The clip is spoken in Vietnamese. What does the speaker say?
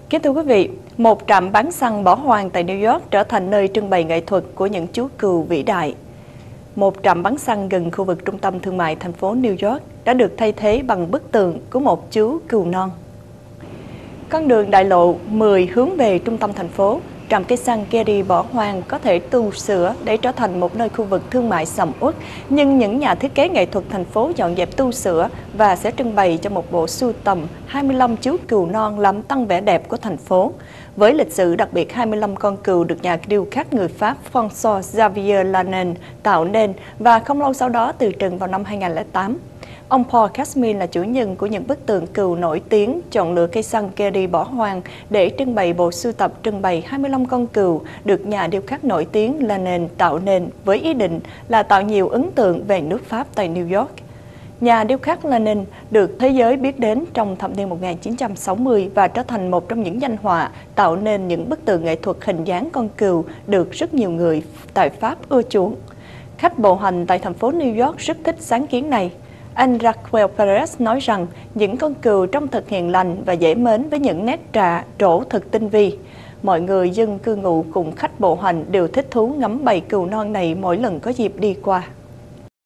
Kính thưa quý vị, một trạm bán xăng bỏ hoang tại New York trở thành nơi trưng bày nghệ thuật của những chú cừu vĩ đại. Một trạm bán xăng gần khu vực trung tâm thương mại thành phố New York đã được thay thế bằng bức tượng của một chú cừu non. Con đường đại lộ 10 hướng về trung tâm thành phố, trạm cây xăng Getty bỏ hoang có thể tu sửa để trở thành một nơi khu vực thương mại sầm uất, nhưng những nhà thiết kế nghệ thuật thành phố dọn dẹp tu sửa và sẽ trưng bày cho một bộ sưu tầm 25 chú cừu non làm tăng vẻ đẹp của thành phố. Với lịch sử đặc biệt 25 con cừu được nhà điêu khắc người Pháp François Xavier Lalanne tạo nên và không lâu sau đó từ trần vào năm 2008. Ông Paul Casmin là chủ nhân của những bức tượng cừu nổi tiếng, chọn lựa cây xăng Getty bỏ hoang để trưng bày bộ sưu tập trưng bày 25 con cừu được nhà điêu khắc nổi tiếng Lalanne tạo nên với ý định là tạo nhiều ấn tượng về nước Pháp tại New York. Nhà điêu khắc Lalanne được thế giới biết đến trong thập niên 1960 và trở thành một trong những danh họa tạo nên những bức tượng nghệ thuật hình dáng con cừu được rất nhiều người tại Pháp ưa chuộng. Khách bộ hành tại thành phố New York rất thích sáng kiến này. Anh Raquel Perez nói rằng những con cừu trông thật hiền lành và dễ mến với những nét trổ thật tinh vi. Mọi người dân cư ngụ cùng khách bộ hành đều thích thú ngắm bầy cừu non này mỗi lần có dịp đi qua.